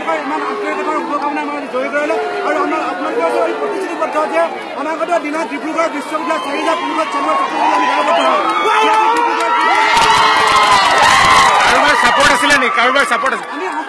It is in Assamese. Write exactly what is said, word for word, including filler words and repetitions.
তেওঁলোকৰ ইমান আন্তৰিকতাৰ শুভকামনা মই জড়িত কৰিলোঁ আৰু আমাৰ আপোনালোকৰ এই প্ৰতিশ্ৰুতিবদ্ধ যে অনাগত দিনত ডিব্ৰুগড় বিশ্ববিদ্যালয় চাৰি হাজাৰ পোন্ধৰ চনৰ আমি দায়বদ্ধ হওঁ। কাৰোবাৰ ছাপোৰ্ট আছিলে নেকি? কাৰোবাৰ ছাপোৰ্ট আছে?